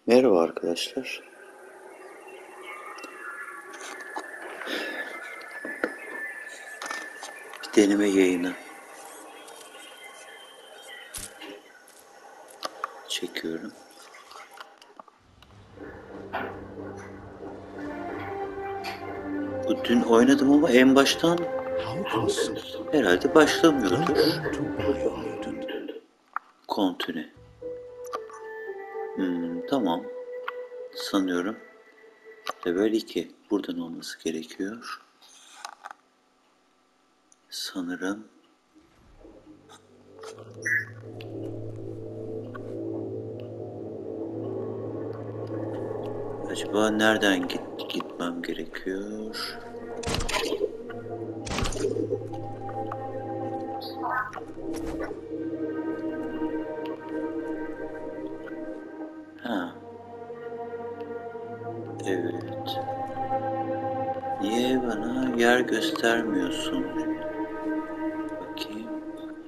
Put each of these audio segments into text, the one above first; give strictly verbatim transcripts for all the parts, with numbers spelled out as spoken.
Merhaba arkadaşlar. Bir deneme yayını çekiyorum. Bu dün oynadım ama en baştan herhalde başlamıyordur. Kontine. Hmm, tamam. Sanıyorum. Level iki. Buradan olması gerekiyor. Sanırım. Acaba nereden git gitmem gerekiyor? Ha. Evet. Niye bana yer göstermiyorsun? Bakayım.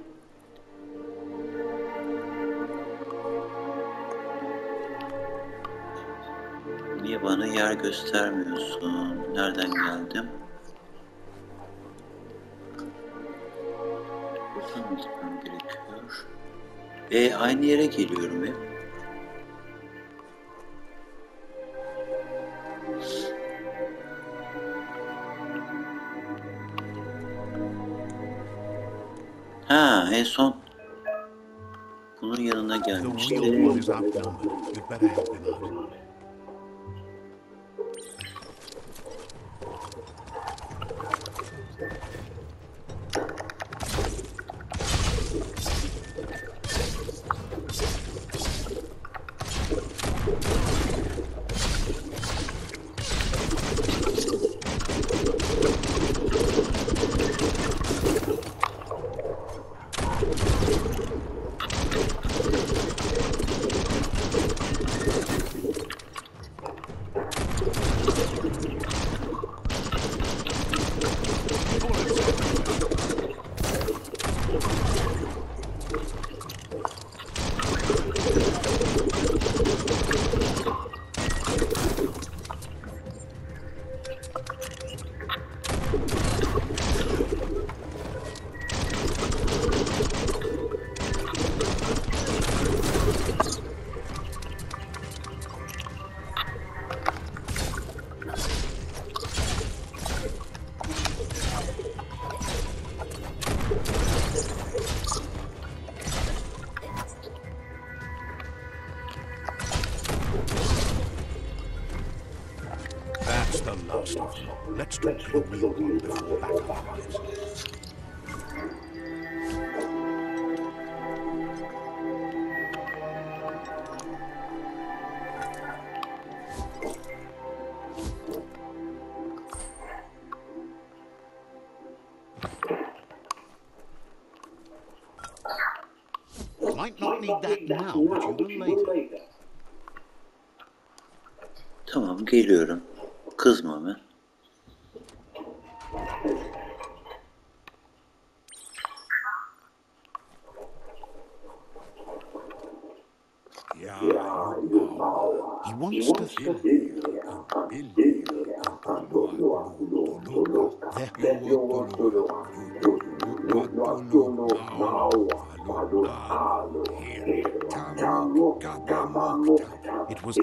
Niye bana yer göstermiyorsun? Nereden geldim? Buradan mı gitmem gerekiyor? E aynı yere geliyorum hep. Ha, en son bunun yanına gelmiştim. That's the last of them. Let's talk to the real one before backup arrives. Might not need that now, but you will later. Tamam, geliyorum. Kızma hemen. He wants to fill you. It was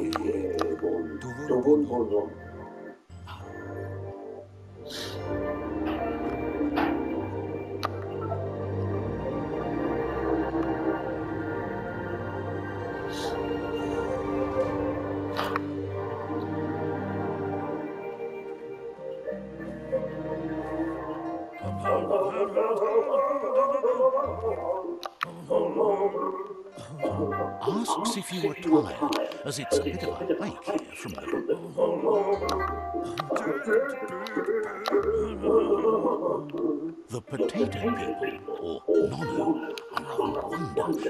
asks if you were tired, as it's a bit of a hike here from the... The potato people, or Nono, are a wonder.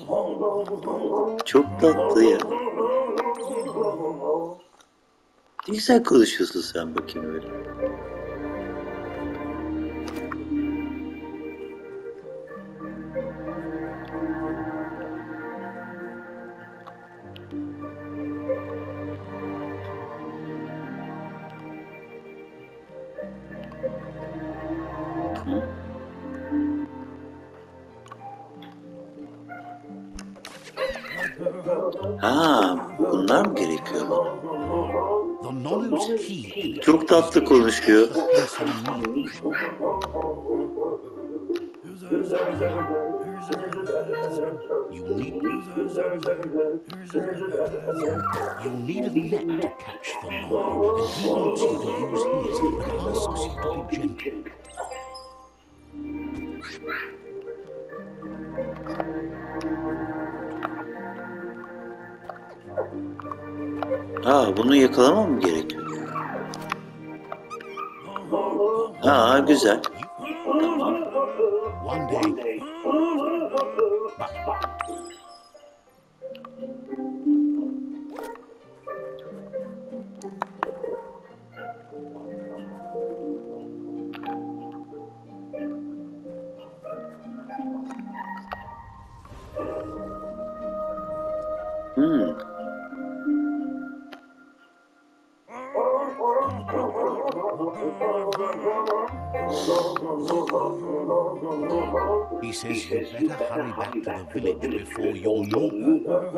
Çok tatlı ya. Ne güzel konuşuyorsun sen bakayım öyle. Ha, bunlar mı gerekiyor bana? The Nolu's key Çok tatlı konuşuyor. the pencil needle. You need you need a net to catch the Nolu, and he wants you to use his, but asks you to be gentle. Ha, bunu yakalamam mı gerekiyor? Ha, güzel. Tamam. One day, but Hmm. he says you better hurry back to the village before your Nolu.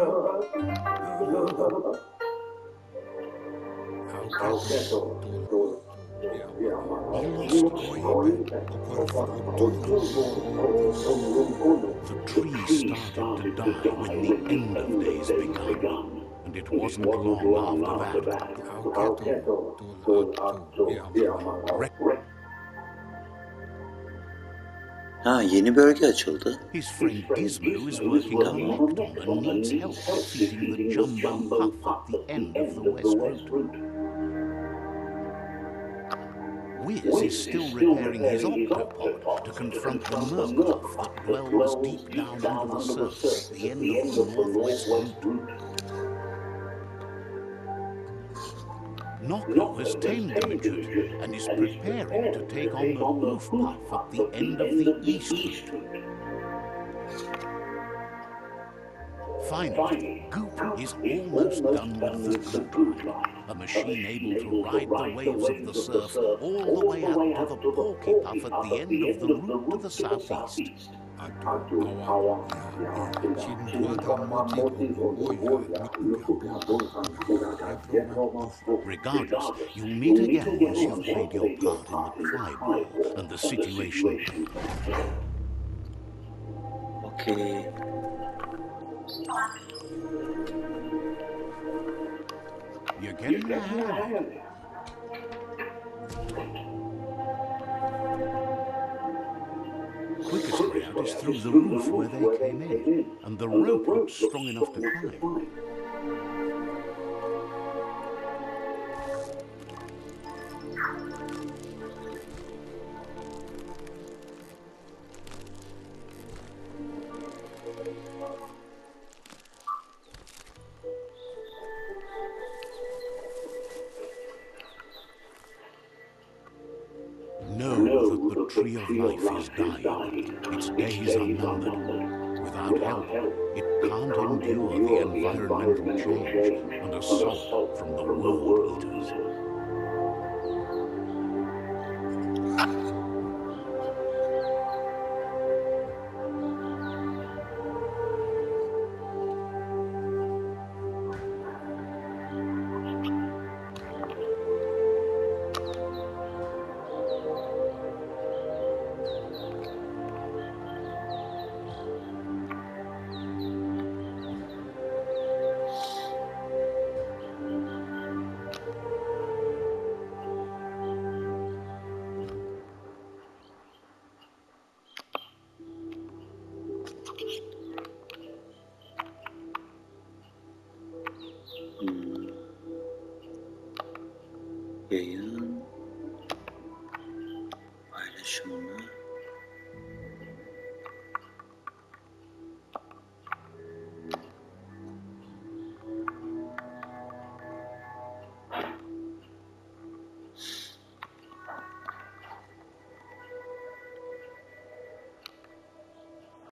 The trees started to die when the end of days began, and it wasn't long after that. Ha, yeni bölge açıldı. His friend Gizmo is working on Lockdown and needs help defeating the Jumbo Puff at the end of the West Route. Wiz is still repairing his octopod to confront the Murkoff that dwells deep down under the surface at the end of the Northwest Route. Nocco has tamed the Midget and is preparing to take on the Hoof Puff at the end of the East Route. Finally, Goop is almost done with the Goop Line, a machine able to ride the waves of the surf all the way out to the Porky Puff at the end of the route to the southeast. Regardless, you'll meet again once you've played your part in the tribe war and the situation. Okay. You're getting the hang of it. Quickest way out is through the roof where they came in, and the rope looks strong enough to climb. Know that the tree of life is dying. Its days are numbered. Without help, it can't endure the environmental change and assault from the world eaters. Hmm. Yayın. Paylaşım.